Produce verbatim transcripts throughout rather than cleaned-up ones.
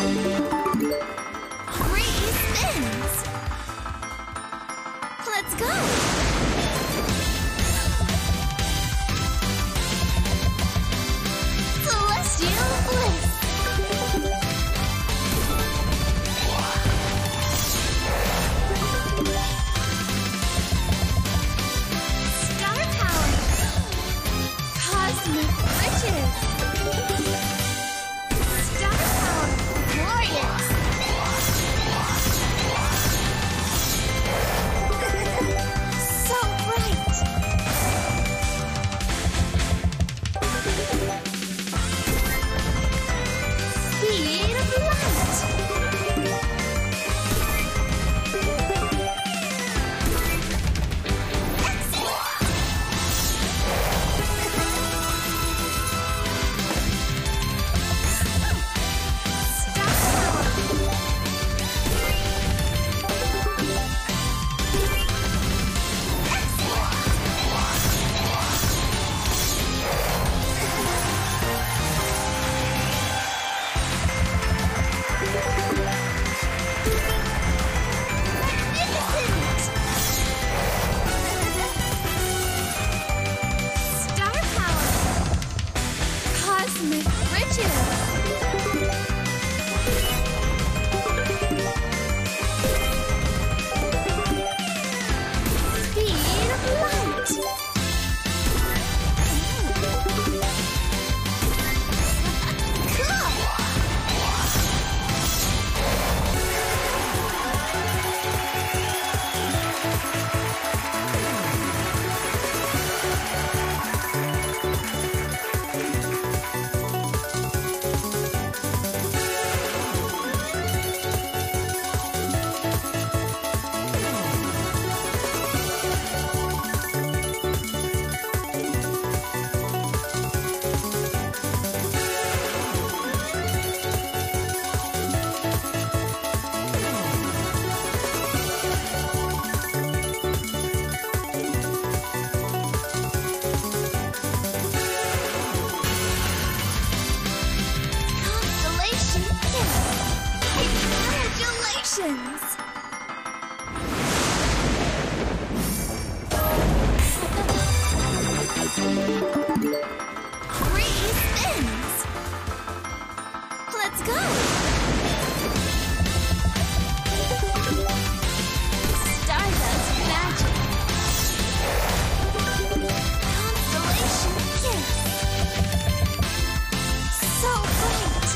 Three spins. Let's go. Celestial bliss. Star power. Cosmic riches. Star power. Glorious. So bright. Speed of light. Star power. Star power. Cosmic riches. Speed of light. Cool. Constellation kiss. Congratulations. Three spins. Let's go. Stardust magic. Constellation kiss. So bright.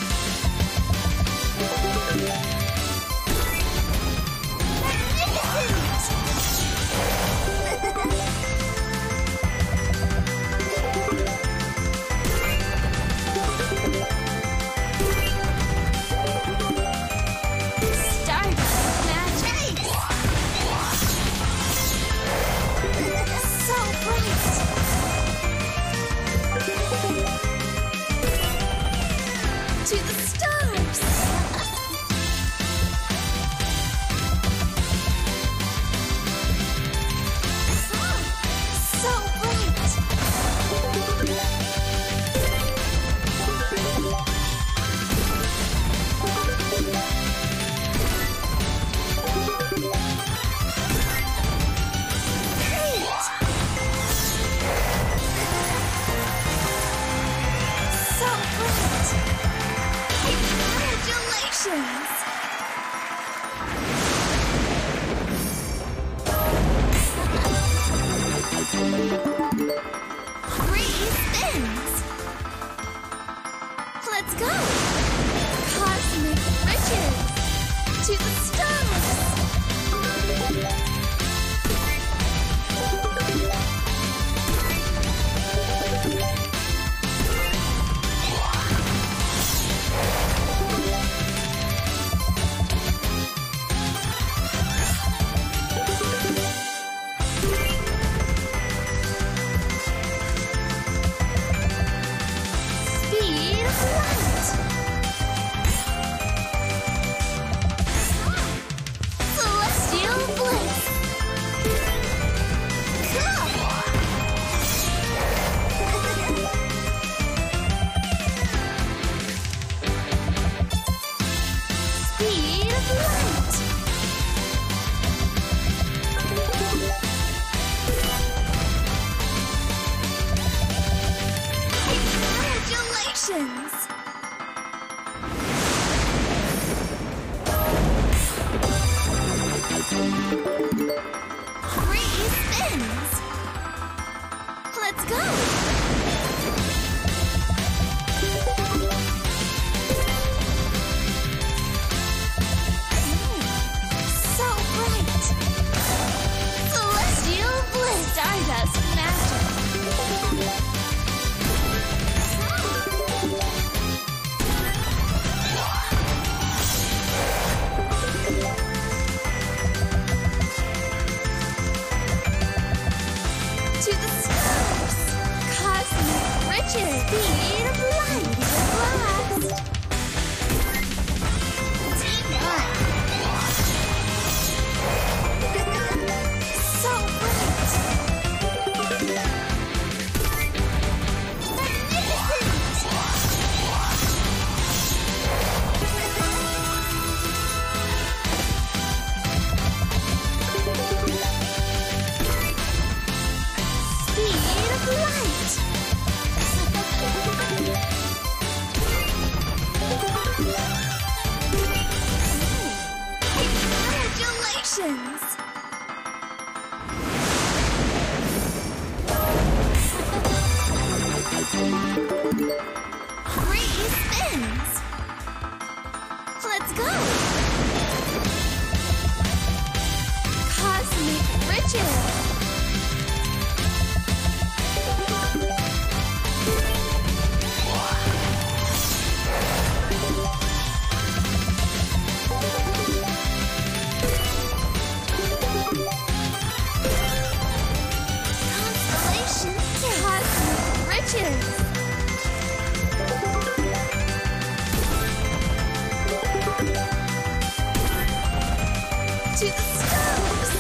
Stardust magic. So bright. To the stars. So bright. Great. So bright. Congratulations. Three spins. Let's go. Cosmic riches. To the stars. Speed of light. Three spins. Let's go. So bright. Celestial bliss. Stardust magic. To the stars. Cosmic riches. Speed of light is a blast. Team up. So bright. Speed of light. Congratulations. Three spins. Let's go. Cosmic riches. Constellation cosmic riches. To the stars.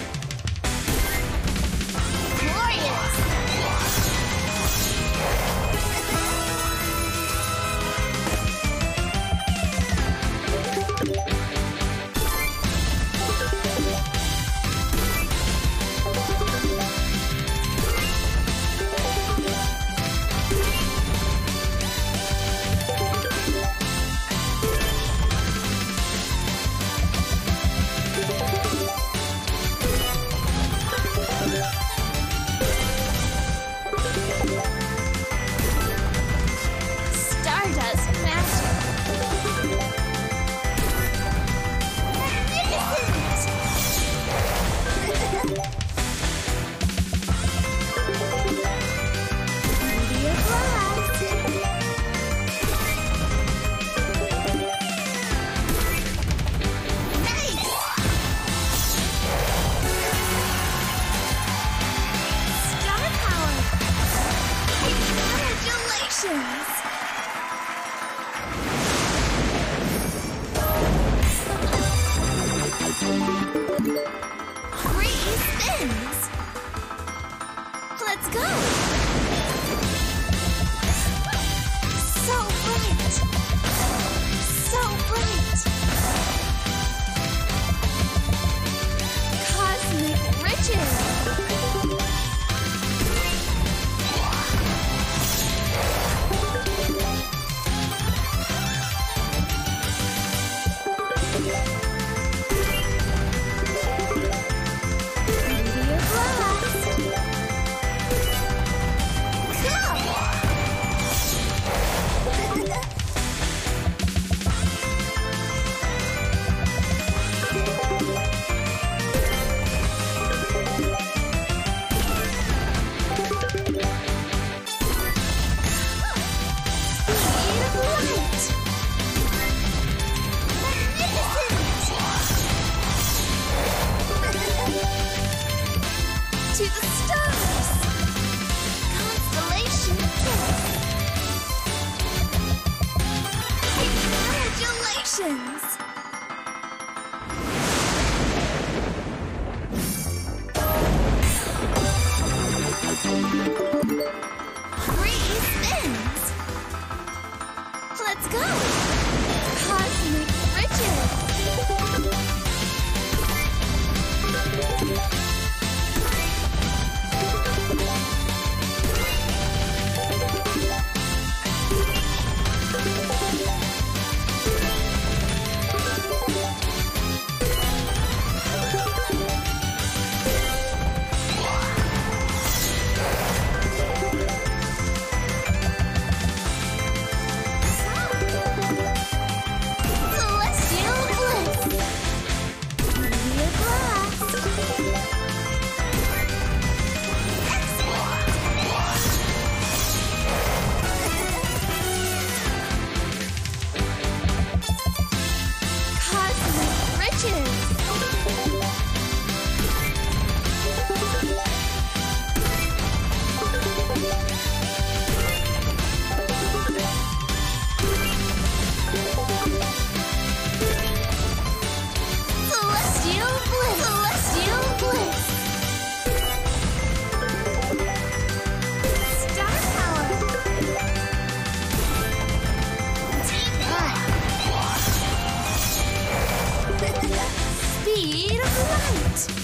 Glorious. Stardust magic. Magnificent. Media blast. Nice. Star power. Congratulations. Three spins. Let's go. So bright. So bright. Cosmic riches. Media blast. To the stars. Constellation kiss. Congratulations. Three spins. Let's go. Cosmic riches. light.